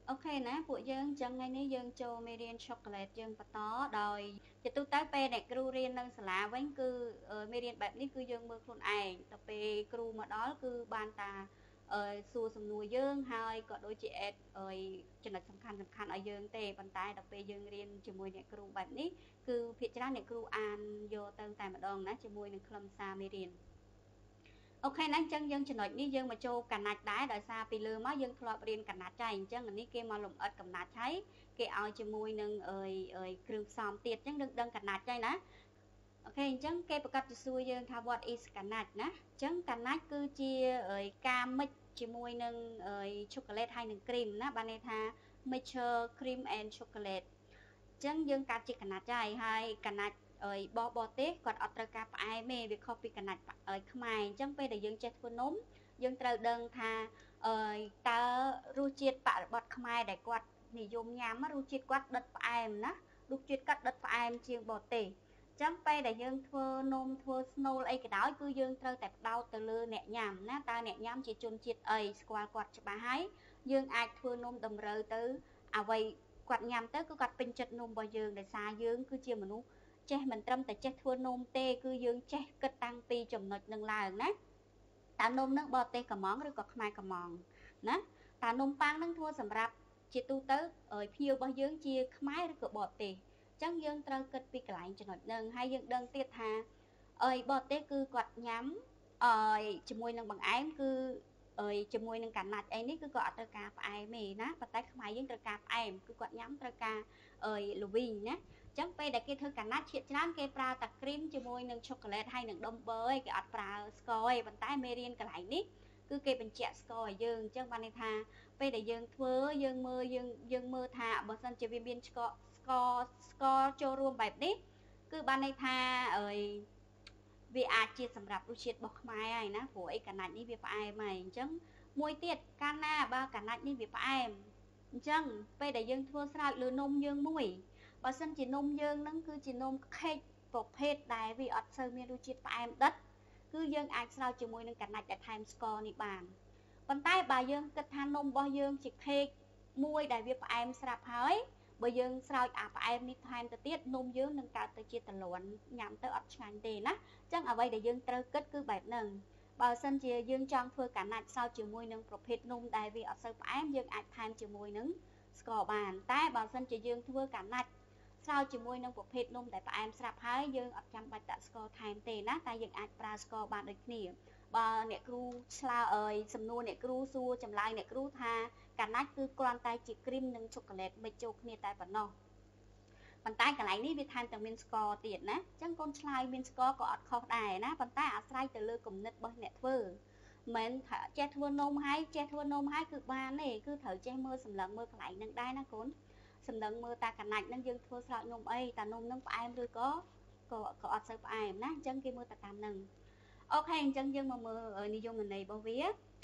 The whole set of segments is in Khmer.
ok nèពួកយើងចឹងថ្ងៃនេះយើងចូលមេរៀន chocolate យើងបន្តដោយជាទូទៅពេលអ្នកគ្រូរៀននៅសាលាវិញគឺមេរៀនបែបនេះគឺយើងមើលខ្លួនឯងទៅពេលគ្រូមកដល់គឺបានតាសួរសំណួរយើងហើយក៏ដូចជា add ចំណុចសំខាន់ឲ្យយើងទេប៉ុន្តែដល់ពេលយើងរៀនជាមួយអ្នកគ្រូបែបនេះគឺភាគច្រើនអ្នកគ្រូអានយកទៅតែម្ដងណាជាមួយនឹងខ្លឹមសារមេរៀន អូខេណាអញ្ចឹងយើងចំណុចនេះយើងមកចូលកណាច់ដែរដោយសារពីលើមកយើងធ្លាប់រៀនកណាច់ហើយអញ្ចឹងអានេះគេមកលំអិតកណាច់ហើយគេឲ្យជាមួយនឹងគ្រឿងផ្សំទៀតអញ្ចឹងយើងដឹងកណាច់ហើយណាអូខេអញ្ចឹងគេប្រកាសជាសួរយើងថា what is កណាច់ណាអញ្ចឹងកណាច់គឺជាការមិចជាមួយនឹងឈូកូឡេតហើយនឹងគ្រីមណាបានន័យថា mixture cream and chocolate អញ្ចឹងយើងកាត់ជាកណាច់ហើយកណាច់បរទេសគាត់អត់ត្រូវការផ្អែមទេវាខុសពីកណាច់ខ្មែរអញ្ចឹងពេលដែលយើងចេះធ្វើនំយើងត្រូវដឹងថាតើរសជាតិបរិបទខ្មែរដែលគាត់និយមញ៉ាំរសជាតិគាត់ដិតផ្អែមណារសជាតិគាត់ដិតផ្អែមជាងបរទេសអញ្ចឹងពេលដែលយើងធ្វើនំធ្វើស្នូលអីក៏ដោយគឺយើងត្រូវតែផ្ដោតទៅលើអ្នកញ៉ាំណាតើអ្នកញ៉ាំជាជនជាតិអីស្គាល់គាត់ច្បាស់ហើយយើងអាចធ្វើនំតម្រូវទៅអ្វីគាត់ញ៉ាំទៅគឺគាត់ពេញចិត្តនំរបស់យើងដោយសារយើងគឺជាមនុស្សចេះមិនត្រឹមតែចេះធ្វើនំទេគឺយើងចេះគិតតាំងពីចំណុចនឹងឡើងណាតើនំនឹងបរទេសកំងឬក៏ខ្មែរកំងណាតើនំប៉័ងនឹងធ្វើសម្រាប់ជាទូទៅភ្ញៀវរបស់យើងជាខ្មែរឬក៏បរទេសអញ្ចឹងយើងត្រូវគិតពីកន្លែងចំណុចនឹងហើយយើងដឹងទៀតថាបរទេសគឺគាត់ញ៉ាំជាមួយនឹងបង្អែមគឺជាមួយនឹងកាណាច់អីនេះគឺគាត់អត់ត្រូវការផ្អែមទេណាប៉ុន្តែខ្មែរយើងត្រូវការផ្អែមគឺគាត់ញ៉ាំត្រូវការល្វីងណាអញ្ចឹងពេលដែលគេធ្វើកាណាត់ជាច្រើនគេប្រើតែគ្រីមជាមួយនឹងឆូកូឡេតហើយនឹងដុំប័រឯងគេអត់ប្រើស្ករទេប៉ុន្តែមេរៀនកន្លែងនេះគឺគេបញ្ជាក់ស្ករឲ្យយើងអញ្ចឹងបានន័យថាពេលដែលយើងធ្វើយើងមើលថាបើសិនជាវាមានស្ករចូលរួមបែបនេះគឺបានន័យថាវាអាចជាសម្រាប់រសជាតិរបស់ខ្មែរហើយណាព្រោះអីកាណាច់នេះវាផ្អែមហើយអញ្ចឹងមួយទៀតកាលណាបើកាណាច់នេះវាផ្អែមអញ្ចឹងពេលដែលយើងធ្វើស្រោចលើនំយើងមួយបើសិនជានំយើងហ្នឹងគឺជានំខេកប្រភេទដែលវាអត់សូវមានរសជាតិផ្អែមដិតគឺយើងអាចស្រោចជាមួយនឹងកាណាច់ដែលថែមស្ករនេះបានប៉ុន្តែបើយើងគិតថានំរបស់យើងជាខេកមួយដែលវាផ្អែមស្រាប់ហើយបើយើងស្រោចអាផ្អែមនេះថែមទៅទៀតនំយើងនឹងកើតទៅជាទលាន់ញ៉ាំទៅអត់ឆ្ងាញ់ទេណាអញ្ចឹងអ្វីដែលយើងត្រូវគិតគឺបែបហ្នឹងបើសិនជាយើងចង់ធ្វើកាណាច់ស្រោចជាមួយនឹងប្រភេទនំដែលវាអត់សូវផ្អែមយើងអាចថែមជាមួយនឹងស្ករបានតែបើសិនជាយើងធ្វើកាណាច់ស្រោចជាមួយនឹងប្រភេទនំដែលផ្អែមស្រាប់ហើយយើងអត់ចាំបាច់ដាក់ស្ករថែមទេណាតែយើងអាចប្រើស្ករបានដូចគ្នាបើអ្នកគ្រូឆ្លើយសំណួរអ្នកគ្រូសួរចម្លើយអ្នកគ្រូថាកាណាច់គឺគ្រាន់តែជាគ្រីមនិងឆូកូឡេតមិចចូលគ្នាតែប៉ុណ្ណោះប៉ុន្តែកន្លែងនេះវាថែមទាំងមានស្ករទៀតណាអញ្ចឹងកូនឆ្លើយមានស្ករក៏អត់ខុសដែរណាប៉ុន្តែអាស្រ័យទៅលើគំនិតរបស់អ្នកធ្វើមិនថាចេះធ្វើនំហើយគឺបានទេគឺត្រូវចេះមើលសម្លឹងមើលកន្លែងហ្នឹងដែរណាកូនសម្លឹងមើលតាកណាច់ហ្នឹងយើងធ្វើស្រោចនំអីតានំហ្នឹងផ្អែមឬក៏អត់សូវផ្អែមណាអញ្ចឹងគេមើលតែតាមហ្នឹងអូខេអញ្ចឹងយើងមកមើលនិយមន័យរបស់វា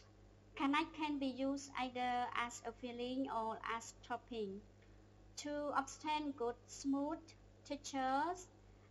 Cannot can be used either as a filling or as topping. To obtain good smooth textures,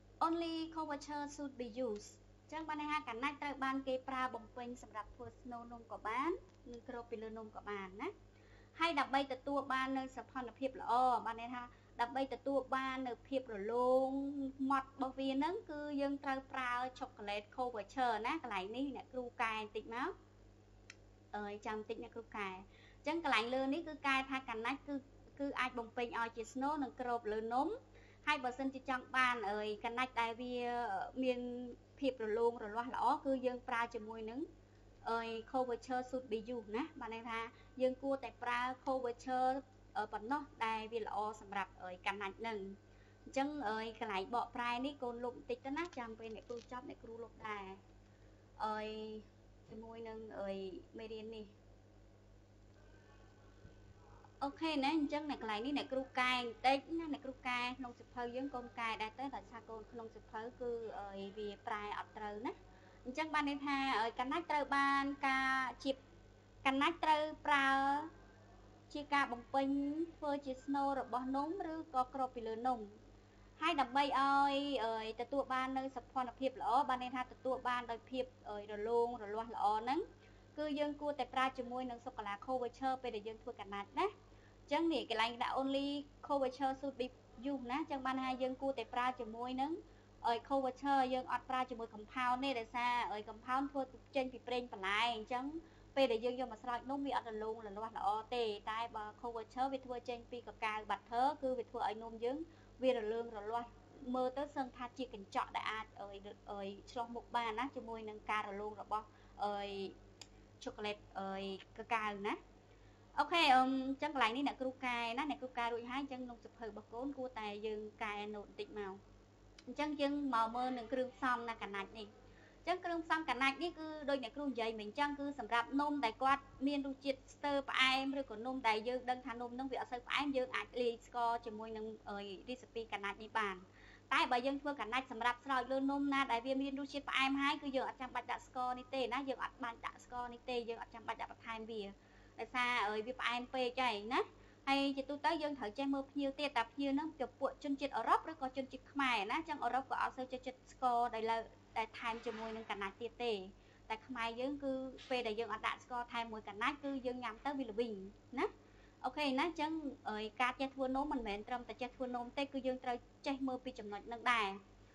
only couverture should be used. ចឹងបានន័យថាកាណាច់ត្រូវបានគេប្រើបំពេញសម្រាប់ធ្វើស្នូលនំក៏បាននិងគ្របពីលើនំក៏បានណាហើយដើម្បីទទួលបាននូវសោភ័ណភាពល្អបានន័យថាដើម្បីទទួលបាននូវភាពរលោងម៉ត់របស់វាហ្នឹងគឺយើងត្រូវប្រើ chocolate couverture ណាកន្លែងនេះអ្នកគ្រូកែបន្តិចមកចាំបន្តិចអ្នកគ្រូកែអញ្ចឹងកន្លែងលើនេះគឺកែថាកាណាច់គឺអាចបំពេញឲ្យជាស្នូលនិងគ្របលើនំហើយបើសិនជាចង់បានកណាច់ដែលវាមានភាពរលោងរលាស់ល្អគឺយើងប្រើជាមួយនឹងcouverture should be used ណាបានន័យថាយើងគួរតែប្រើ couverture ប៉ុណ្ណោះដែលវាល្អសម្រាប់កាណាច់នឹងអញ្ចឹងកន្លែងបកប្រែនេះកូនលុបបន្តិចទៅណាចាំពេលអ្នកគ្រូចប់អ្នកគ្រូលុបដែរជាមួយនឹងមេរៀននេះអូខេណាអញ្ចឹងនៅកន្លែងនេះអ្នកគ្រូកែបន្តិចណាអ្នកគ្រូកែក្នុងសៀវភៅយើងកូនកែដែរទៅតែថាកូនក្នុងសៀវភៅគឺវាប្រែអត់ត្រូវណាអញ្ចឹងបានន័យថាកណាច់ត្រូវបានការជាកណាច់ត្រូវប្រើជាការបំពេញធ្វើជាស្នូលរបស់នំឬក៏គ្របពីលើនំហើយដើម្បីឲ្យទទួលបាននៅសោភ័ណភាពល្អបានន័យថាទទួលបានដោយភាពរលោងរលាស់ល្អហ្នឹងគឺយើងគួរតែប្រើជាមួយនឹងសូកូឡា couverture ពេលដែលយើងធ្វើកាណាច់ណា chẳng nè cái lạnh đã only curvature should be dùng ná chẳng ban hai dương cua tệ pra cho môi nứng ở curvature dương ọt pra cho môi compound này để xa ở compound thua trên bị brain phần lại chẳng về để dương vô mà sao nó bị ọt luôn là loạt là o tê tai bà curvature vì thua trên pi cà cà bạch thớ cứ vì thua ở nôm dương vì là lương rồi loạt mơ tới sân tha chỉ cần chọn đã ở trong một bàn á cho môi nâng ca rồi luôn rồi bo ở chocolate ở cà cà nè ok chân lại ní nè cú cài nè cú cài rồi hai chân nông sụp hừ bọc cốn cua tài dừng cài nộn tịt màu chân chân màu mơ nâng kêu xong nè cả nạch nè chân kêu xong cả nạch ní cứ đôi nè kêu dày mình chân cứ sầm rạp nôm đại quạt miên đu chiết sơ phải rồi còn nôm đại dừng đăng thà nôm nông việc sơ phải dừng ạch ly score cho môi nâng recipe cả nạch ní bàn tại bà dân thưa cả nạch sầm rạp sợi lươn nôm na đại viên miên đu chiết phải hai cứ dừng ở trong bạch đặt score ní tê ná dừng ở bàn đặt score ní tê dừng ở trong bạch đặt time bìa tại sao ở việc anh pe chạy nè hay chị tôi tới dân thợ chơi mơ nhiều tiền tập nhiều nó chụp bộ chân chết ở Europe rồi có chân chết Khmer nè chẳng Europe có áo sơ cho chết score đây là tại time cho môi nâng cả nát tiền tệ tại Khmer dân cứ pe đại dân ở đại score time môi cả nát cứ dân nhắm tới vì là bình nè ok nè chẳng ở cá chơi thua nôm mình mệt trong tại chơi thua nôm tê cứ dân tới chơi mơ pi chấm nói nâng đài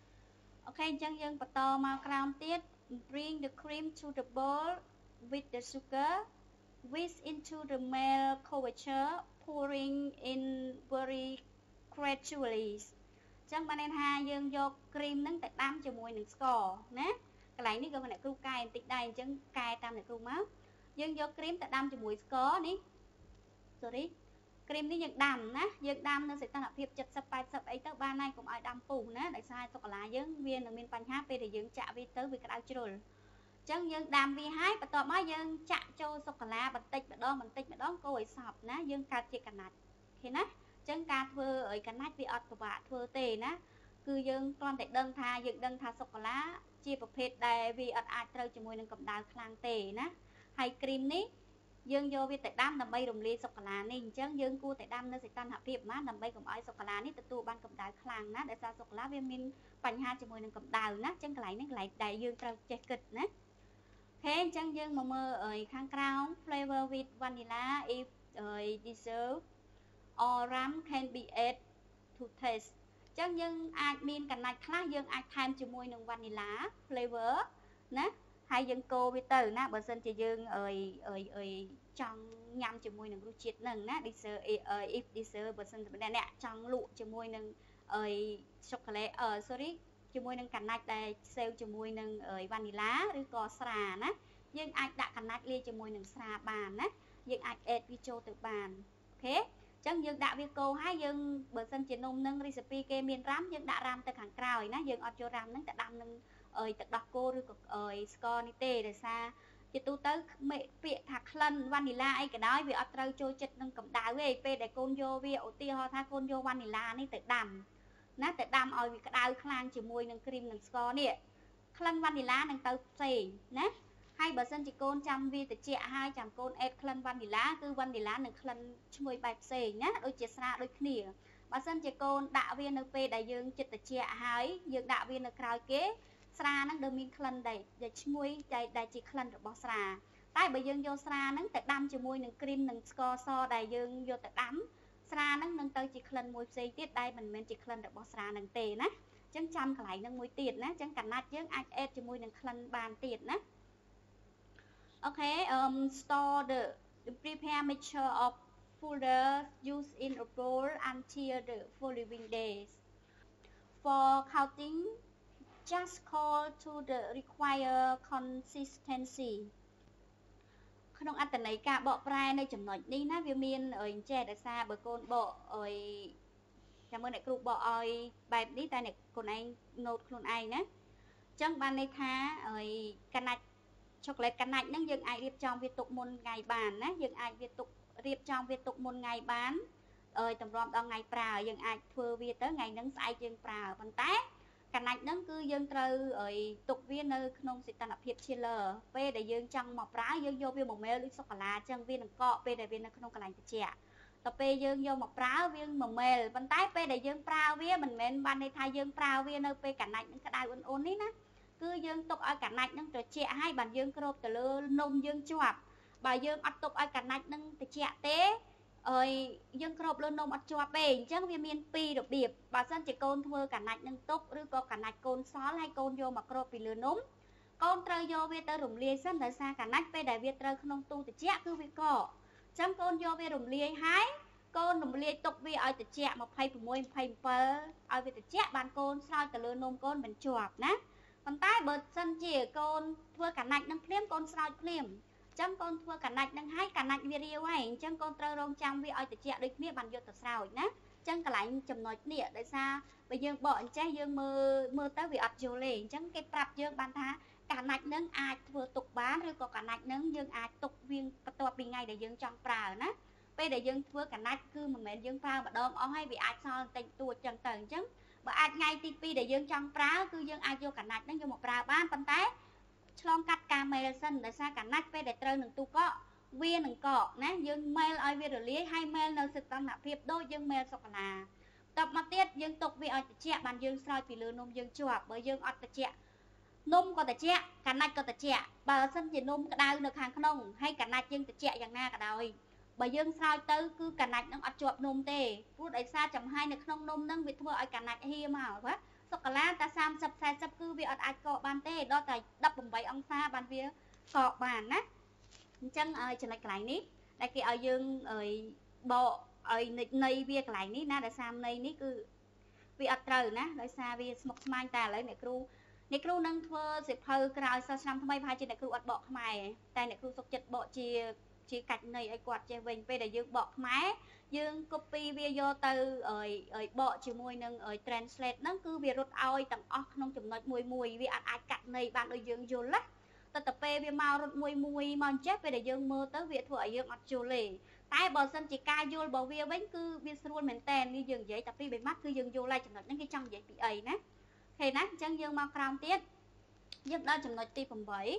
ok chẳng dân bắt to màu crown tiết bring the cream to the bowl with the sugar whisk into the milk curvature, pouring in very gradually. Chẳng bạn nên hai dương vô cream nâng tại đam cho mùi nâng score nè. Cái này ní cơ này kêu cài tích đây chẳng cài tam này kêu máu. Dương vô cream tại đam cho mùi score ní. Sorry. Cream ní dương đam nè, dương đam nó sẽ tăng hợp hiệp chật sắp bài sắp ấy tới ba nay cũng ai đam phủ nè, tại sao sọc lá dương viên ở miền Pành Háp để dương chạ vi tới vì cái đau chửi. Chẳng dương đam vi hái và tọa mới dương chạ cho sô cô la bật tích mà đó cô ấy sọp ná dương ca chê cả nạch thế ná chẳng ca thơ ở cả nạch vì ọt của bà thơ tê ná cứ dương toàn thể đơn tha sô cô la chia bậc phết đầy vì ọt ai trâu cho mùi nâng cầm đào khlang tê ná hay cream ní dương vô vì tại đam nằm bay đồng ly sô cô la ní chẳng dương cua tại đam nó sẽ tan hợp hiệp má nằm bay cùng ai sô cô la ní tụ ban cầm đào khlang ná để sao sô cô la viên minh Pành Ha cho mùi nâng cầm đào ná chẳng cái lại đầy dương trâu chê kịch ná thế chẳng dương mà mơ ở khang crown flavor with vanilla if dessert or rum can be added to taste chẳng dương ai min cả này khác dương ai thêm cho môi nồng vanilla flavor nè hay dương cô với từ nè bữa sinh chỉ dương trong nhâm cho môi nồng rượu chiết nồng nè dessert if dessert bữa sinh bên nè trong lụa cho môi nồng chocolate sorry cho môi nâng cành nạch đây sale cho môi nâng vanillaឬក៏ស្រាណាយើងអាចដាក់កណាច់លាយជាមួយនឹងស្រាបានណាយើងអាច add វាចូលទៅបានអូខេអញ្ចឹងយើងដាក់វាកូរហើយយើងបើសិនជានំនឹង recipe គេមានរ៉ាំយើងដាក់រ៉ាំទៅខាងក្រោយណាយើងអត់ចូលរ៉ាំហ្នឹងតែដាំនឹងទឹកដោះគោឬក៏ស្ករនេះទេដោយសារជាទូទៅពាក្យថាក្លិនវ៉ានីឡាអីក៏ដោយវាអត់ត្រូវចូលចិត្តនឹងកម្ដៅទេពេលដែលកូនយកវាឧទាហរណ៍ថាកូនយកវ៉ានីឡានេះទៅដាំណាតែដាំឲ្យវាក្តៅខ្លាំងជាមួយនឹងគ្រីមនឹងស្ករនេះក្លិនវ៉ានីឡានឹងទៅផ្សេងណាហើយបើសិនជាកូនចាំវាត្រជាក់ហើយចាំកូនអេតក្លិនវ៉ានីឡាគឺវ៉ានីឡានឹងក្លិនឈ្ងុយបែបផ្សេងណាដូចជាស្រាដូចគ្នាបើសិនជាកូនដាក់វានៅពេលដែលយើងចិត្តត្រជាក់ហើយយើងដាក់វានៅក្រោយគេស្រាហ្នឹងដែលមានក្លិនដែលឈ្ងុយដែលជាក្លិនរបស់ស្រាតែបើយើងយកស្រាហ្នឹងទៅដាំជាមួយនឹងគ្រីមនឹងស្ករសដែលយើងយកទៅដាំស្រាហ្នឹងនឹងទៅជាក្លិនមួយផ្សេងទៀតដែលមិនមែនជាក្លិនរបស់ស្រាហ្នឹងទេណាអញ្ចឹងចាំកន្លែងហ្នឹងមួយទៀតណាអញ្ចឹងកណាត់យើងអាចអេតជាមួយនឹងក្លិនបានទៀតណាOkay, store the prepare mixture of powder used in a bowl until the following days. For counting, just call to the required consistency. ក្នុងអត្ថន័យការបកប្រែនៅចំណុចនេះណាវាមានចេះដោយសារបើកូនបកចាំមើលអ្នកគ្រូបកឲ្យបែបនេះតែអ្នកកូនឯង note ខ្លួនឯងណាអញ្ចឹងបានន័យថាកណាច់chocolate កណាច់ហ្នឹងយើងអាចរៀបចំវាទុកមុនថ្ងៃបានណាយើងអាចរៀបចំវាទុកមុនថ្ងៃបានតម្រាំដល់ថ្ងៃប្រើយើងអាចធ្វើវាទៅថ្ងៃហ្នឹងស្អែកយើងប្រើប៉ុន្តែកណាច់ហ្នឹងគឺយើងត្រូវទុកវានៅក្នុងសីតុណ្ហភាព chiller ពេលដែលយើងចង់មកប្រើយើងយកវាមកមេលដូចសូកូឡាអញ្ចឹងវានឹងកកពេលដែលវានៅក្នុងកន្លែងត្រជាក់ដល់ពេលយើងយកមកប្រើវាមកមេលប៉ុន្តែពេលដែលយើងប្រើវាមិនមែនបានន័យថាយើងប្រើវានៅពេលកណាច់ហ្នឹងក្តៅអ៊ុនៗនេះណាគឺយើងទុកឲ្យកណាច់ហ្នឹងត្រជាក់ហើយបានយើងគ្របទៅលើនំយើងជាប់បើយើងអត់ទុកឲ្យកណាច់ហ្នឹងត្រជាក់ទេ dương crop luôn nôm ở chua bể chắc vì miền pi được điệp bà sân chỉ côn thưa cả nạch nâng túcឬcó cả nạch côn xó hay côn vô mà crop bị lừa nôm con trời vô về tơ rụng lia sân tại xa cả nạch về đại việt trời không tu thì chẹt cứ vì cọ chấm con vô về rụng lia hái con rụng lia tục vì ở từ chẹt mà phay môi phay pơ ở về từ chẹt bàn côn sao từ lừa nôm con mình chuột nè còn tay bật sân chỉ con thưa cả nạch nâng phím con sao phím chấm con thưa cả nạch nâng hai cả nạch video ấy chấm con trời rong trang vì ở từ chẹt được miếng bàn vô từ sao nè chấm cả lại chấm nói nịa tại sao bây giờ bọn trái dương mơ mơ tới vì ắt vô lên chấm cái prap dương bàn thá cả nạch nâng ai vừa tục bán rồi có cả nạch nâng dương ai tục viên to bị ngay để dương trong prà nè bây để dương vừa cả nạch cứ mà mẹ dương prà mà đom ó hay bị ai so tình tua chân tầng chấm mà ai ngay tivi để dương trong prà cứ dương ai vô cả nạch nâng vô một prà bán pan té chlong cắt camera sân để xa cả nạch về để trơn đừng tu có viên đừng cọ nè dương mail ai về rồi lấy hay mail nơi sự tăng nạp hiệp đôi dương mail sọc là tập mà tiết dương tục vì ở chẹt bàn dương soi vì lừa nôm dương chuột bởi dương ở chẹt nôm cóแต่แจะ cả nạch cóแต่แจะ bà sân chỉ nôm cái đau được hàng không hay cả nạch dươngแต่แจะ อย่าง na cả đời bà dương sao tới cứ cả nạch nó ở chuột nôm tê phút ấy xa chấm hai được không nôm nâng việc thua ở cả nạch hi mà quá sô cô la ta sam sập sai sập cứ việc ở ai cọ bàn tê đó tại đập bùng bậy ông xa bàn việc cọ bàn á chân ơi chân lại ní đây kia ở dương ơi bộ ơi này việc lại ní na để sam này ní cứ việc ở trời nè để xa việc một mai ta lấy mẹ cruអ្នកគ្រូនឹងធ្វើសិភៅក្រោយសិស្សឆ្នាំថ្មីប្រហែលជាអ្នកគ្រូអត់បកខ្មែរតែអ្នកគ្រូសុខចិត្តបកជាកាច់ន័យឲ្យគាត់ចេះវិញពេលដែលយើងបកខ្មែរយើង copy វាយកទៅបកជាមួយនឹង translate ហ្នឹងគឺវារត់ឲ្យទាំងអស់ក្នុងចំណុចមួយវាអាចកាត់ន័យបានដោយយើងយល់ណាតែពេលវាមករត់មួយមកអញ្ចេះពេលដែលយើងមើលទៅវាធ្វើឲ្យយើងអត់យល់ទេតែបើសិនជាការយល់របស់វាវិញគឺវាស្រួលមែនតើនេះយើងនិយាយតែពី3ម៉ាត់គឺយើងយល់ហើយចំណុចហ្នឹងគេចង់និយាយពីអីណាthế nè chân dương mau còng tiết giúp đỡ chấm nói ti phẩm bảy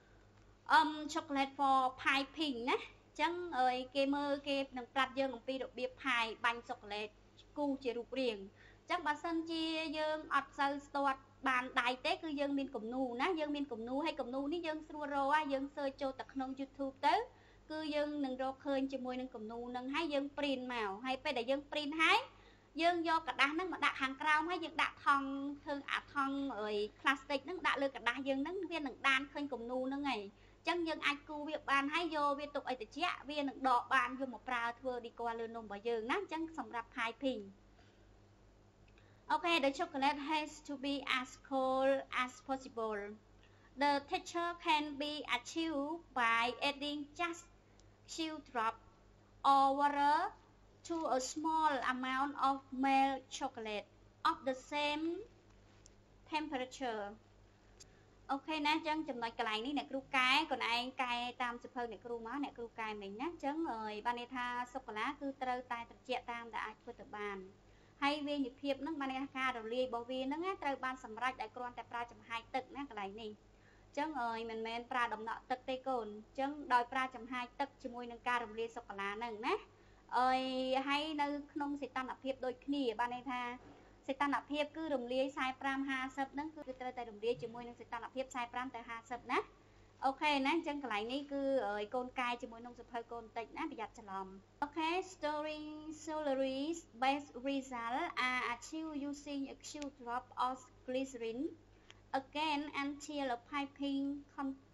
chocolate for piping nè chân ơi kê mơ kê nâng plạt dương pi độ bia pie bánh chocolate cu chỉ rụp riềng chắc bà sân chia dương ọt sơ stọt bàn đại tế cứ dương miên cụm nu nè dương miên cụm nu hay cụm nu ní dương sưu rô á dương sơ cho tật nông YouTube tới cứ dương nâng rô khơi cho môi nâng cụm nu nâng hay dương print màu hay phải để dương print hái dương do cả đá nó mà đặt hàng cao hay dương đặt thong thương thong rồi plastic nó đặt lên cả đá dương nó viên đừng đan khơi cùng nu nó ngày chân dương ai cu việc bàn hay vô việc tục ấy từ chia viên đừng đọ bàn vô một prao thưa đi qua lươn nôm bởi dương nó chân sòng rạp hai pin. Okay, the chocolate has to be as cold as possible. The texture can be achieved by adding just few drops or water to a small amount of milk chocolate of the same temperature. Ok nè chân chùm nói cái này ní nè kêu cái còn ai cay tam sụp hơn nè kêu má nè kêu cái mình nè chân ơi ban này tha sô cô lá cứ trơ tay trật chẹ tam đã ai phơi tập bàn hay về nhịp hiệp nó ban này ca đầu lia bao vi nó nghe trơ ban sầm rách đại con tại pra chấm hai tực nè cái này nè chân ơi mình men pra đồng nọ tực tây cồn chân đòi pra chấm hai tực cho môi nâng ca đầu lia sô cô lá nè nè ơi hay nơi không sẽ tăng hiệp đôi khi ban này tha sẽ tăng hiệp cứ đồng lia sai pram ha sập nó cứ tới đồng lia chỉ môi nó sẽ tăng hiệp sai pram tới ha sập nè ok nè chân cái này ní cứ con cay chỉ môi nông sập hơi con tịnh nè bị giặt chả lòm ok storing celery best result are achieved using a few drop of glycerin again until a piping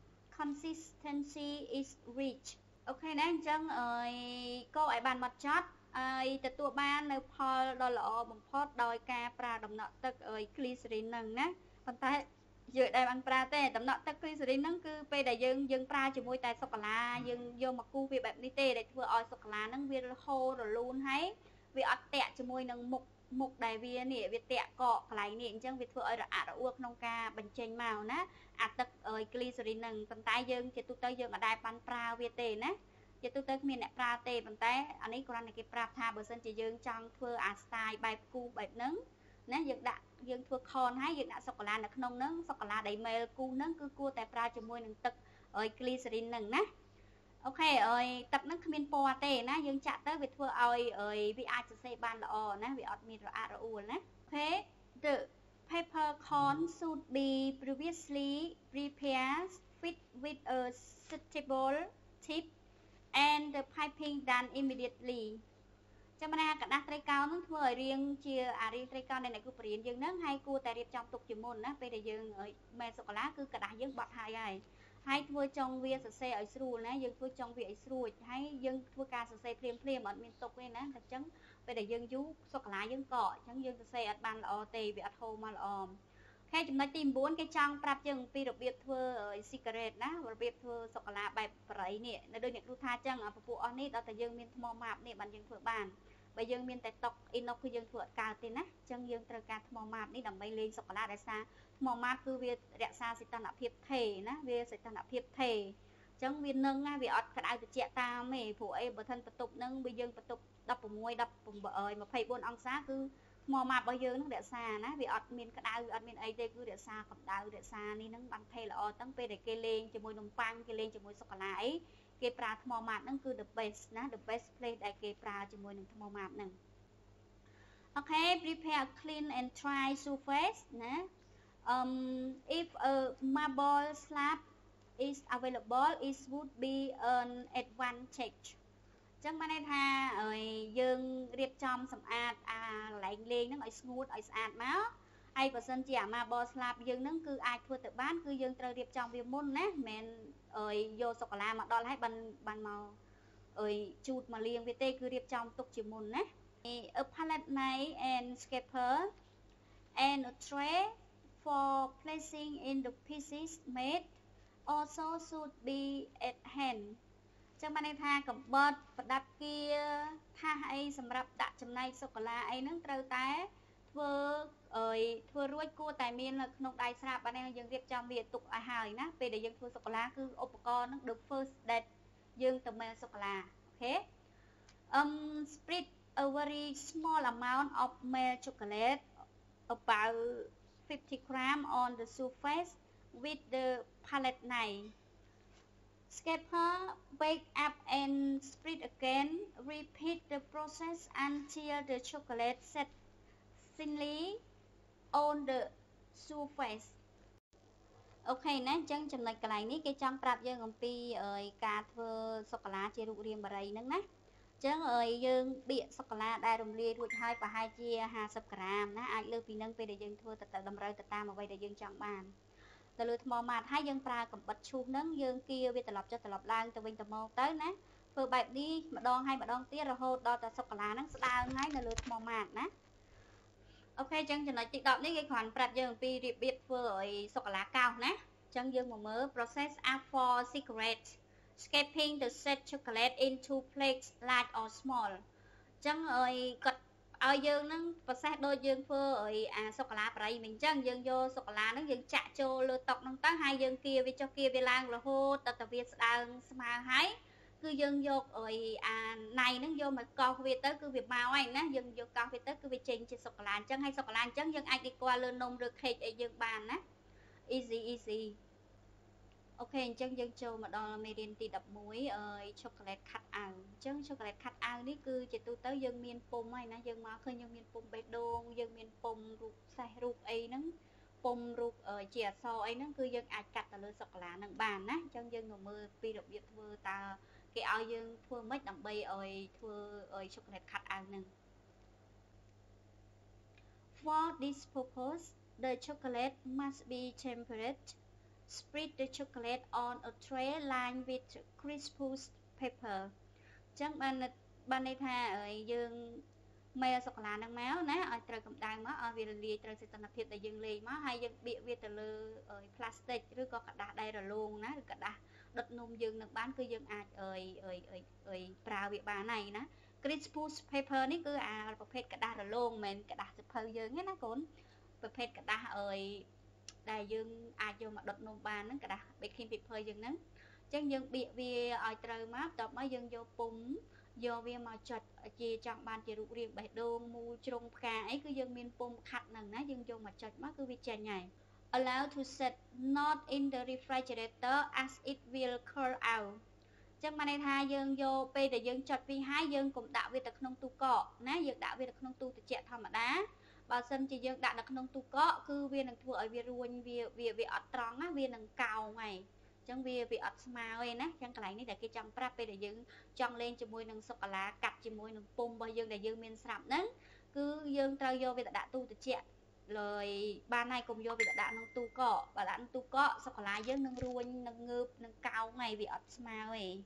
consistency is reached. Ok nè chân cô ấy bàn mặt chót từ tua banនៅផលដ៏ល្អបំផុតដោយការប្រើដំណក់ទឹកglycerin ហ្នឹងណាប៉ុន្តែយើងដែលបានប្រើទេដំណក់ទឹក glycerin ហ្នឹងគឺពេលដែលយើងប្រើជាមួយតែសូកូឡាយើងយកមកគូសវាបែបនេះទេដែលធ្វើឲ្យសូកូឡាហ្នឹងវាហូររលូនហើយវាអត់តាក់ជាមួយនឹងមុខដែលវានេះវាតាក់កកកន្លែងនេះអញ្ចឹងវាធ្វើឲ្យរអាក់រអួលក្នុងការបញ្ចេញមកណាអាទឹកglycerin ហ្នឹងប៉ុន្តែយើងជាទូទៅយើងអត់ដែលបានប្រើវាទេណាជាទូទៅគ្មានអ្នកប្រើទេប៉ុន្តែអានេះគ្រាន់តែគេប្រាប់ថាបើសិនជាយើងចង់ធ្វើអា style បែបគូបែបហ្នឹងណាយើងធ្វើខនហើយយើងដាក់សូកូឡានៅក្នុងហ្នឹងសូកូឡាដែលមែលគូហ្នឹងគឺគួរតែប្រើជាមួយនឹងទឹកglycerin ហ្នឹងណាអូខេទឹកហ្នឹងគ្មានពណ៌ទេណាយើងចាក់ទៅវាធ្វើឲ្យវាអាចសរសេរបានល្អណាវាអត់មានរអាក់រអួលណាអូខេ The peppercorn should be previously prepared with a suitable tip and the piping done immediately ចាំណាกระดาษត្រីកោនឹងធ្វើឲ្យរៀងជាអារៀងត្រីកោនៃអ្នកគ្រូបរៀនយើងហ្នឹងហើយគួរតែរៀបចំទុកជាមុនណាពេលដែលយើងមេសូកូឡាគឺกระดาษយើងបត់ហើយធ្វើចុងវាសរសេរឲ្យស្រួលណាយើងធ្វើចុងវាឲ្យស្រួចហើយយើងធ្វើការសរសេរភ្លាមអត់មានទុកទេណាតែអញ្ចឹងពេលដែលយើងយូរសូកូឡាយើងកកអញ្ចឹងយើងសរសេរអត់បានល្អទេវាអត់ហូរមកល្អហើយចំណុចទី9គេចង់ប្រាប់យើងអំពីរបៀបធ្វើ cigarette ណារបៀបធ្វើសូកូឡាបែបបរិយនេះនៅដូចអ្នកគ្រូថាអញ្ចឹងពពួកអស់នេះដល់តែយើងមានថ្មម៉ាប់នេះបានយើងធ្វើបានបើយើងមានតែតុកអ៊ីណុកគឺយើងធ្វើអត់កើតទេណាអញ្ចឹងយើងត្រូវការថ្មម៉ាប់នេះដើម្បីលេងសូកូឡាដោយសារថ្មម៉ាប់គឺវារក្សាសីតុណ្ហភាពថេរណាវាសីតុណ្ហភាពថេរអញ្ចឹងវានឹងណាវាអត់ក្តៅត្រជាក់តាមទេព្រោះអីបើមិនបន្ទប់នឹងវាយើងបន្ទប់24អង្សាគឺថ្មម៉ាប់របស់យើងនឹងរក្សាណាវាអត់មានក្តៅអត់មានអីទេគឺរក្សាកម្ដៅរក្សានេះនឹងបានថេរល្អតាំងពេលដែលគេលេងជាមួយនំប៉័ងគេលេងជាមួយសូកូឡាអីគេប្រើថ្មម៉ាប់ហ្នឹងគឺ the best ណា the best place ដែលគេប្រើជាមួយនឹងថ្មម៉ាប់ហ្នឹង Okay prepare a clean and dry surface ណា if a marble slab is available it would be an advantage ចឹងបានន័យថាយើងរៀបចំសម្អាតអាកន្លែងលេងហ្នឹងឲ្យស្ងួតឲ្យស្អាតមកហើយបើសិនជាអា marble slab យើងហ្នឹងគឺអាចធ្វើទៅបានគឺយើងត្រូវរៀបចំវាមុនណាមិនមែនយកសូកូឡាមកដល់ហើយបានមកជូតមកលាងវាទេគឺរៀបចំទុកជាមុនណា a palette knife and scraper and a tray for placing in the pieces made also should be at hand ចឹងបានន័យថាកំបត់ប្រដាប់គាថាសអីសម្រាប់ដាក់ចំណែកសូកូឡាអីហ្នឹងត្រូវតែធ្វើរួចគួរតែមាននៅក្នុងដៃស្រាប់បានយើងរៀបចំវាទុកឲ្យហើយណាពេលដែលយើងធ្វើសូកូឡាគឺឧបករណ៍ហ្នឹង the first that យើងទៅមើលសូកូឡាអូខេspread a very small amount of milk chocolate about 50 gram on the surface with the palette knife scraper wake up and spread again repeat the process until the chocolate set thinly on the surface អូខេណាអញ្ចឹងចំណុចកន្លែងនេះគេចង់ប្រាប់យើងអំពីការធ្វើសូកូឡាជារូបរាងបារីហ្នឹងណាអញ្ចឹងយើងបៀកសូកូឡាដែលរំលាយរួចហើយប្រហែលជា50ក្រាមណាអាចលើសពីហ្នឹងពេលដែលយើងធ្វើទៅតម្រូវទៅតាមអ្វីដែលយើងចង់បានទៅលើថ្មម៉ាតហើយយើងប្រើកំបិតឈូសហ្នឹងយើងគៀវាត្រឡប់ចុះត្រឡប់ឡើងទៅវិញទៅមកទៅណាធ្វើបែបនេះម្ដងហើយម្ដងទៀតរហូតដល់តែសូកូឡាហ្នឹងស្ដើងហើយនៅលើថ្មម៉ាតណាអូខេអញ្ចឹងចំណុចទី10នេះគេគ្រាន់ប្រាប់យើងអំពីរបៀបធ្វើឲ្យសូកូឡាកោសណាអញ្ចឹងយើងមកមើល process for cigarette scraping the set chocolate into flakes large or small អញ្ចឹងគាត់ឲ្យយើងហ្នឹង process ដូចយើងធ្វើឲ្យអាសូកូឡាបារីមិញអញ្ចឹងយើងយកសូកូឡាហ្នឹងយើងចាក់ចូលលើតុហ្នឹងទៅហើយយើងគៀវាចុះគៀវាឡើងរហូតដល់តែវាស្ដើងស្មើហើយគឺយើងយកអាណៃហ្នឹងយកមកកោសវាទៅគឺវាមកហើយណាយើងយកកោសវាទៅគឺវាចេញជាសូកូឡាអញ្ចឹងហើយសូកូឡាអញ្ចឹងយើងអាចគេគាត់លើនំឬ cake អីយើងបានណា easy អូខេអញ្ចឹងយើងចូលមកដល់មេរៀនទី11 chocolate cut out អញ្ចឹង chocolate cut out នេះគឺជាទូទៅយើងមានពុម្ពហើយណាយើងមកឃើញយើងមានពុម្ពបេះដូងយើងមានពុម្ពរូបសេះរូបអីហ្នឹងពុម្ពរូបជាអក្សរអីហ្នឹងគឺយើងអាចកាត់ទៅលើសូកូឡាហ្នឹងបានណាអញ្ចឹងយើងមកមើលពីរបៀបធ្វើតើគេឲ្យយើងធ្វើម៉េចដើម្បីឲ្យធ្វើ chocolate cut out ហ្នឹង For this purpose the chocolate must be tempered spread the chocolate on a tray lined with crispus paper អញ្ចឹងបានន័យថាយើងមេសូកូឡាហ្នឹងមកណាឲ្យត្រូវកម្ដៅមកឲ្យវារលាយត្រូវសីតុណ្ហភាពដែលយើងលេងមកហើយយើងបៀកវាទៅលើផ្លាស្ទិកឬក៏กระดาษដែលរលោងណាឬกระดาษដុតនំយើងនឹងបានគឺយើងអាចប្រើវាបានហើយណា crispus paper នេះគឺអាប្រភេទกระดาษរលោងមិនមែនកระดาษសភៅយើងទេណាកូនប្រភេទกระดาษដែលយើងអាចយកមកដុតនំបានហ្នឹងกระดาษ baking paper យើងហ្នឹងអញ្ចឹងយើងបៀកវាឲ្យត្រូវមកតបមកយើងយកពុម្ពយកវាមកចុចជាចង់បានជារូបរាងបេះដូងមូលជ្រុងផ្កាអីគឺយើងមានពុម្ពខាត់ហ្នឹងណាយើងយកមកចុចមកគឺវាចេញហើយ allow to set not in the refrigerator as it will curl out អញ្ចឹងបានន័យថាយើងយកពេលដែលយើងចុចវាហើយយើងកុំដាក់វាទៅក្នុងទូកកណាយើងដាក់វាទៅក្នុងទូត្រជាក់ធម្មតាបើសិនជាយើងដាក់នៅក្នុងទូកកគឺវានឹងធ្វើឲ្យវារួញវាអត់ត្រង់ណាវានឹងកោងហើយអ chẳng vì ọt smile ấy nè chẳng cái này để cái trong prep để dương trong lên cho môi nâng sô cô la cắt cho môi nâng pum bao dương để dương miên sạp nè cứ dương trao vô vì đã tu từ trẻ lời ba này cùng vô vì đã nâng tu cọ và đã nâng tu cọ sô cô la dương nâng ruin nâng ngืp nâng cao ngày vì ọt smile ấy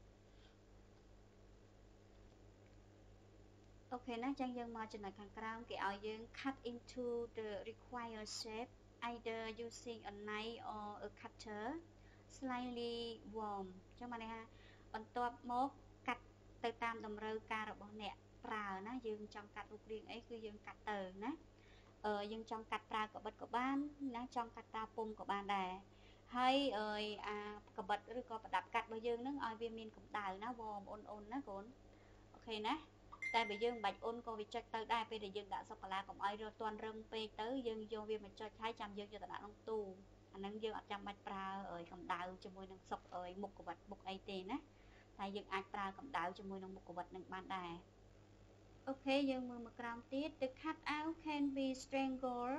ok nè chẳng dương mà trên này càng cao cái áo dương cut into the required shape either using a knife or a cutter slightly warm ចឹងមកនេះថាបន្ទាប់មកកាត់ទៅតាមតម្រូវការរបស់អ្នកប្រើណាយើងចង់កាត់រូបរាងអីគឺយើងកាត់ទៅណាយើងចង់កាត់ប្រើកបិតក៏បានណាចង់កាត់ប្រើពុំក៏បានដែរហើយអាកបិតឬក៏ប្រដាប់កាត់របស់យើងនឹងឲ្យវាមានកម្ដៅណាវ៉មអូនណាកូនអូខេណាតែបើយើងមិនបាច់អូនក៏វាចុចទៅដែរពេលដែលយើងដាក់សូកូឡាកុំឲ្យរត់ទាន់រឹងពេកទៅយើងយកវាមកចុចហើយចាំយើងយកទៅដាក់ក្នុងទូអាហ្នឹងយើងអត់ចាំបាច់ប្រើកម្ដៅជាមួយនឹងសុកមុខកវិតមុខអីទេណាតែយើងអាចប្រើកម្ដៅជាមួយនឹងមុខកវិតនឹងបានដែរអូខេយើងមើលមកក្រោមទៀត The cut out can be strangled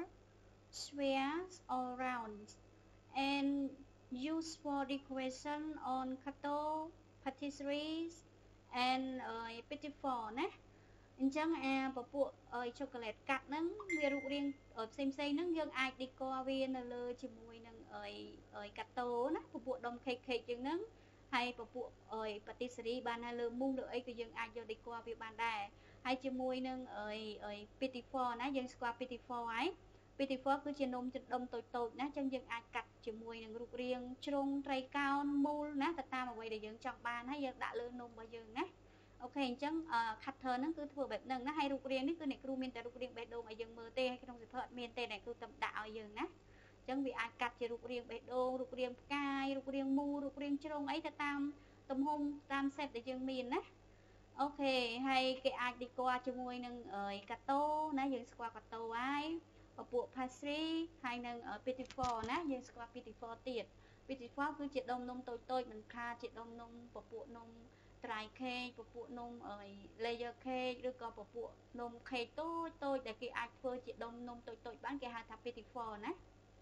squares or round and used for decoration on cuttle patisseries and petit-four ណាអញ្ចឹងអាពពួកជូកូឡេតកាត់ហ្នឹងវារូបរាងផ្សេងហ្នឹងយើងអាច decor វានៅលើជាមួយនឹងកាតូណាពពួកដុំខេកជាងហ្នឹងហើយពពួកpatisserie បាននៅលើមូសលើអីក៏យើងអាចយក decor វាបានដែរហើយជាមួយនឹងpetit-four ណាយើងស្គាល់ petit-four ហើយ petit-four គឺជានំដុំតូចណាអញ្ចឹងយើងអាចកាត់ជាមួយនឹងរូបរាងជ្រុងត្រីកោណមូលណាទៅតាមអ្វីដែលយើងចង់បានហើយយើងដាក់លើនំរបស់យើងណាអូខេអញ្ចឹង cutter ហ្នឹងគឺធ្វើបែបហ្នឹងណាហើយរូបរាងនេះគឺអ្នកគ្រូមានតែរូបរាងបេះដូងឲ្យយើងមើលទេហើយក្នុងសៀវភៅអត់មានទេអ្នកគ្រូតែដាក់ឲ្យយើងណាអញ្ចឹងវាអាចកាត់ជារូបរាងបេះដូងរូបរាងផ្កាយរូបរាងមូលរូបរាងជ្រុងអីទៅតាមទំហំតាម set ដែលយើងមានណាអូខេហើយគេអាច decor ជាមួយនឹងកាតូណាយើងស្គាល់កាតូហើយពពួក pastry ហើយនឹង petit-four ណាយើងស្គាល់ petit-four ទៀត petit-four គឺជាដុំនំតូចមិនខាតជាដុំនំពពួកនំdry cake ពពួកនំlayer cake ឬក៏ពពួកនំ cake តូចដែលគេអាចធ្វើជាដុំនំតូចបានគេហៅថា petit-four ណា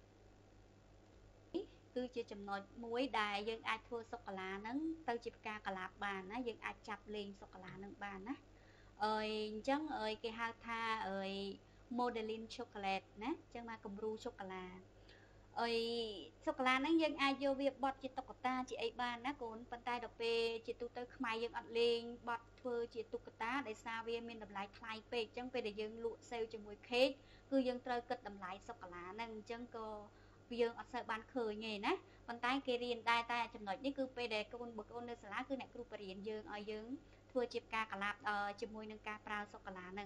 គឺជាចំណុចមួយដែលយើងអាចធ្វើសូកូឡាហ្នឹងទៅជាផ្កាកលាបបានណាយើងអាចចាប់លេងសូកូឡាហ្នឹងបានណាអញ្ចឹងគេហៅថា modeling chocolate ណាអញ្ចឹងមកគំរូសូកូឡាសូកូឡាហ្នឹងយើងអាចយកវាបត់ជាតុក្កតាជាអីបានណាកូនប៉ុន្តែដល់ពេលជាទូទៅខ្មែរយើងអត់លេងបត់ធ្វើជាតុក្កតាដោយសារវាមានតម្លៃថ្លៃពេកអញ្ចឹងពេលដែលយើងលក់សេលជាមួយ cake គឺយើងត្រូវគិតតម្លៃសូកូឡាហ្នឹងអញ្ចឹងក៏យើងអត់សូវបានឃើញទេណាប៉ុន្តែគេរៀនដែរតែចំណុចនេះគឺពេលដែលកូននៅសាលាគឺអ្នកគ្រូបរៀនយើងឲ្យយើងធ្វើជាផ្កាកលាបជាមួយនឹងការប្រើសូកូឡាហ្នឹង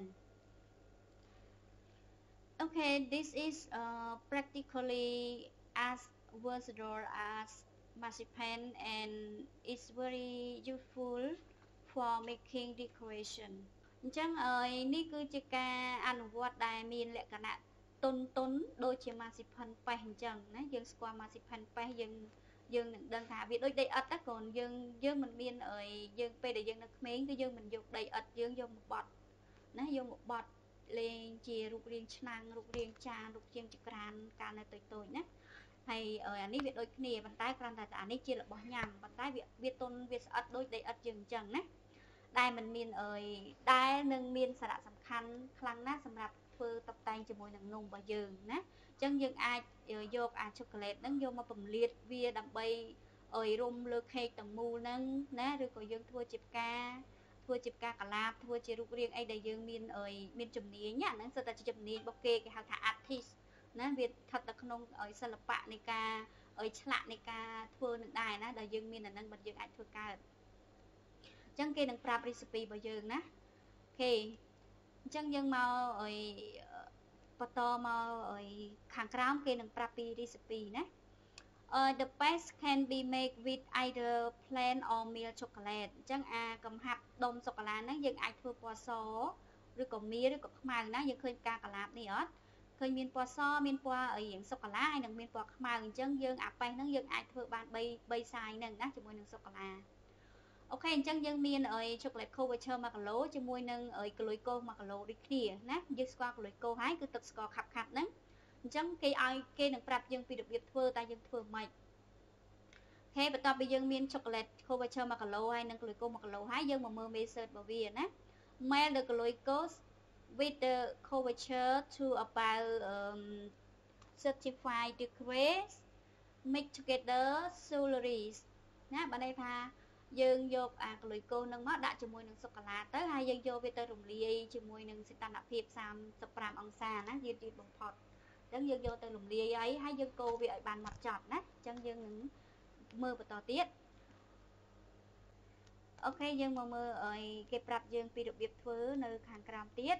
Okay, this is practically as versatile as marzipan and it's very useful for making decoration អញ្ចឹងនេះគឺជាការអនុវត្តដែលមានលក្ខណៈតុនដូចជា marzipan ប៉េះអញ្ចឹងណាយើងស្គាល់ marzipan ប៉េះយើងនឹងដឹងថាវាដូចដីឥដ្ឋណាកូនយើងមិនមានយើងពេលដែលយើងនៅក្មេងគឺយើងមិនយកដីឥដ្ឋយើងយកមកបត់ណាយកមកបត់លេងជារូបរាងឆ្នាំងរូបរាងចានរូបរាងចក្រានកាលនៅតូចណាហើយអានេះវាដូចគ្នាប៉ុន្តែគ្រាន់តែអានេះជារបស់ញ៉ាំប៉ុន្តែវាតុនវាស្អិតដូចដីឥដ្ឋយើងអញ្ចឹងណាដែលមិនមានដែលនឹងមានសារៈសំខាន់ខ្លាំងណាស់សម្រាប់ធ្វើតុបតែងជាមួយនឹងនំរបស់យើងណាអញ្ចឹងយើងអាចយកអាជូកូឡេតហ្នឹងយកមកពំលាតវាដើម្បីរុំលើខេកទាំងមូលហ្នឹងណាឬក៏យើងធ្វើជាផ្កាកលាបធ្វើជារូបរាងអីដែលយើងមានជំនាញអាហ្នឹងសិតតែជាជំនាញរបស់គេហៅថា artist ណាវាស្ថិតនៅក្នុងសិល្បៈនៃការឆ្លាក់នៃការធ្វើនឹងដែរណាដែលយើងមានអាហ្នឹងបើយើងអាចធ្វើកើតអញ្ចឹងគេនឹងប្រាប់ recipe របស់យើងណាអូខេអញ្ចឹងយើងមកបន្តមកខាងក្រោមគេនឹងប្រាប់ពី recipe ណា the paste can be made with either plain or milk chocolate អញ្ចឹងអាកំហាប់ដុំសូកូឡាហ្នឹងយើងអាចធ្វើពណ៌សឬក៏មាសឬក៏ខ្មៅណាយើងឃើញការកលាបនេះអត់ឃើញមានពណ៌សមានពណ៌រៀងសូកូឡាហើយនឹងមានពណ៌ខ្មៅអញ្ចឹងយើងអាប៉េះហ្នឹងយើងអាចធ្វើបាន3សាយហ្នឹងណាជាមួយនឹងសូកូឡាអូខេអញ្ចឹងយើងមានchocolate cold voucher 1គីឡូជាមួយនឹងក្លុយគោស1គីឡូដូចគ្នាណាយើងស្គាល់ក្លុយគោសហើយគឺទឹកស្ករខាប់ហ្នឹងអញ្ចឹងគេនឹងប្រាប់យើងពីរបៀបធ្វើតែយើងធ្វើមិន thếបន្ទាប់ពីយើងមាន chocolate couverture 1 kg ហើយនិង glucose 1 kg ហើយយើងមកមើល method របស់វាណា melt the glucose with the couverture to about 35 degrees mix together slowly ណាបើន័យថាយើងយកអា glucose នឹងមកដាក់ជាមួយនឹងសូកូឡាទៅហើយយើងយកវាទៅរំលាយជាមួយនឹងសីតុណ្ហភាព35 អង្សាណាយឺតបំផុតអញ្ចឹងយើងយកទៅរំលាយហើយយើងកូរវាឲ្យបានម៉ត់ចត់ណាអញ្ចឹងយើងនឹងមើលបន្តទៀតអូខេយើងមកមើលឲ្យគេប្រាប់យើងពីរបៀបធ្វើនៅខាងក្រោមទៀត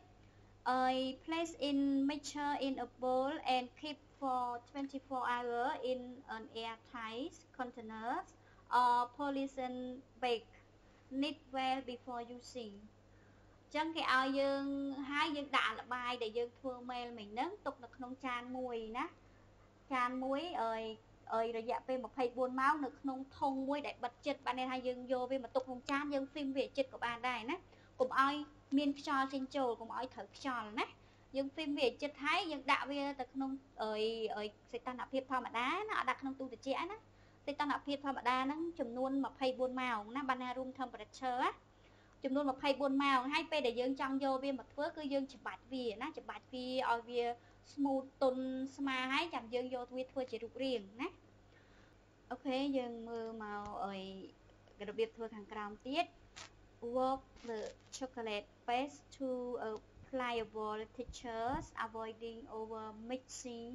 place in mixture in a bowl and keep for 24 hours in an airtight containers or polyethylene bag knit well before using ចឹងគេឲ្យយើងហើយយើងដាក់ល្បាយដែលយើងធ្វើមែលមិញហ្នឹងទុកនៅក្នុងចានមួយណាចានមួយរយៈពេល24ម៉ោងនៅក្នុងធុងមួយដែលបិទជិតបានន័យថាយើងយកវាមកទុកក្នុងចានយើងហ្វីមវាជិតក៏បានដែរណាកុំឲ្យមានខ្យល់ចេញចូលកុំឲ្យត្រូវខ្យល់ណាយើងហ្វីមវាជិតហើយយើងដាក់វាទៅក្នុងសីតុណ្ហភាពធម្មតាណាអត់ដាក់ក្នុងទូទឹកកកណាសីតុណ្ហភាពធម្មតាហ្នឹងចំនួន24ម៉ោងណាបានថា room temperature ណាចំនួន24ម៉ោងហើយពេលដែលយើងចង់យកវាមកធ្វើគឺយើងច្បាច់វាណាច្បាច់វាឲ្យវា smooth ទន់ស្មើហើយចាំយើងយកវាធ្វើជារូបរាងណាអូខេយើងមើលមករបៀបធ្វើខាងក្រោមទៀត work the chocolate paste to a pliable texture avoiding over mixing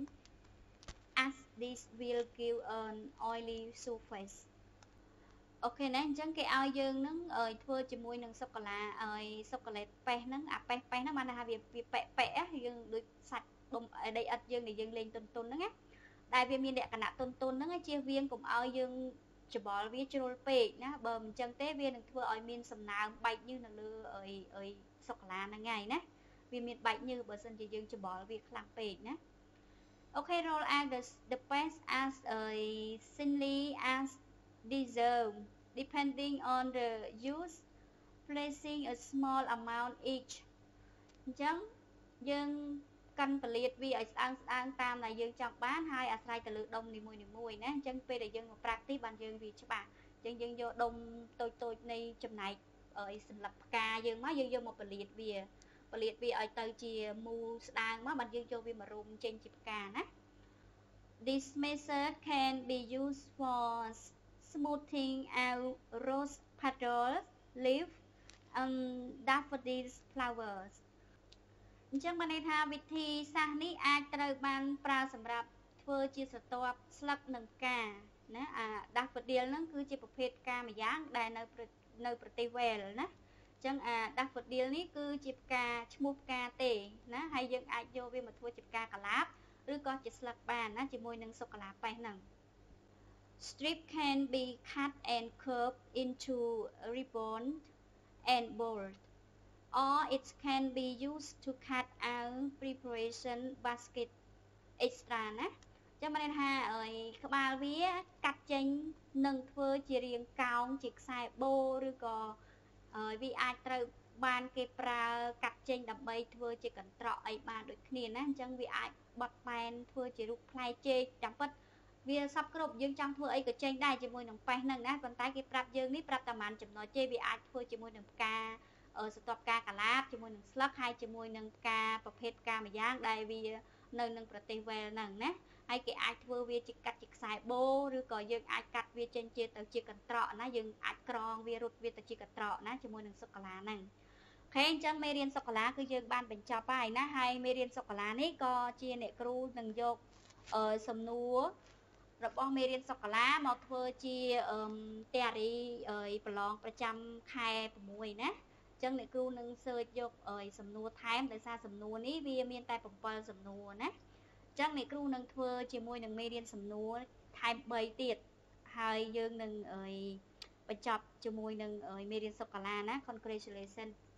as this will give an oily surface អូខេណាអញ្ចឹងគេឲ្យយើងនឹងធ្វើជាមួយនឹងសូកូឡាសូកូឡេតប៉េសហ្នឹងអាប៉េសហ្នឹងបានថាវាប៉ែយើងដូចសាច់ដុំដីឥដ្ឋយើងដែលយើងលេងតុនហ្នឹងណាដែលវាមានលក្ខណៈតុនហ្នឹងជៀសវាងកុំឲ្យយើងច្បល់វាជ្រុលពេកណាបើមិនអញ្ចឹងទេវានឹងធ្វើឲ្យមានសំណើមបែកញើសនៅលើសូកូឡាហ្នឹងហើយណាវាមានបែកញើសបើសិនជាយើងច្បល់វាខ្លាំងពេកណាអូខេ roll out the paste as thinly as deserve depending on the use placing a small amount each អញ្ចឹងយើងកាន់ពលាតវាឲ្យស្ដើងតាមដែលយើងចង់បានហើយអាស្រ័យទៅលើដុំនីមួយណាអញ្ចឹងពេលដែលយើងមក practice បានយើងវាច្បាស់អញ្ចឹងយើងយកដុំតូចនៃចំណែកសម្រាប់ផ្កាយើងមកយើងយកមកពលាតវាឲ្យទៅជាមូលស្ដើងមកបានយើងយកវាមករុំចេញជាផ្កាណា This method can be used for smoothing out rose petals leaf and daffodil flowers អញ្ចឹងបានន័យថាវិធីសាស្ត្រនេះអាចត្រូវបានប្រើសម្រាប់ធ្វើជាស្រទាប់ស្លឹកនិងផ្កាណាអា daffodil ហ្នឹងគឺជាប្រភេទផ្កាមួយយ៉ាងដែលនៅប្រទេសវែលណាអញ្ចឹងអា daffodil នេះគឺជាផ្កាឈ្មោះផ្កាទេណាហើយយើងអាចយកវាមកធ្វើជាផ្កាកលាបឬក៏ជាស្លឹកបានណាជាមួយនឹងសូកូឡាប៉េសហ្នឹង Strip can be cut and curved into ribbon and bold or it can be used to cut out preparation basket extra ណាចឹងបានថាក្បាលវាកាត់ចេញនឹងធ្វើជារាងកោងជាខ្សែបូឬក៏វាអាចត្រូវបានគេប្រើកាត់ចេញដើម្បីធ្វើជាកន្ត្រកអីបានដូចគ្នាណាអញ្ចឹងវាអាចបត់បែនធ្វើជារូបផ្លែចេកតាមពិតវាសពគ្រប់យើងចង់ធ្វើអីក៏ចេញដែរជាមួយនឹងប៉េសហ្នឹងណាប៉ុន្តែគេប្រាប់យើងនេះប្រាប់តែបានចំណុចទេវាអាចធ្វើជាមួយនឹងផ្កាស្រទាប់ផ្កាកាឡាបជាមួយនឹងស្លឹកហើយជាមួយនឹងផ្កាប្រភេទផ្កាមួយយ៉ាងដែលវានៅនឹងប្រទេសវែលហ្នឹងណាហើយគេអាចធ្វើវាជាកាត់ជាខ្សែបូឬក៏យើងអាចកាត់វាចេញទៅជាកន្ត្រកណាយើងអាចក្រងវារត់វាទៅជាកន្ត្រកណាជាមួយនឹងសូកូឡាហ្នឹងអូខេអញ្ចឹងមេរៀនសូកូឡាគឺយើងបានបញ្ចប់ហើយណាហើយមេរៀនសូកូឡានេះក៏ជាអ្នកគ្រូនឹងយកសំណួររបស់មេរៀនសូកូឡាមកធ្វើជាតេរីប្រឡងប្រចាំខែ6ណាអញ្ចឹងអ្នកគ្រូនឹង search យកសំណួរថែមដោយសារសំណួរនេះវាមានតែ7សំណួរណាអញ្ចឹងអ្នកគ្រូនឹងធ្វើជាមួយនឹងមេរៀនសំណួរថែម3ទៀតហើយយើងនឹងបញ្ចប់ជាមួយនឹងមេរៀនសូកូឡាណា Congratulations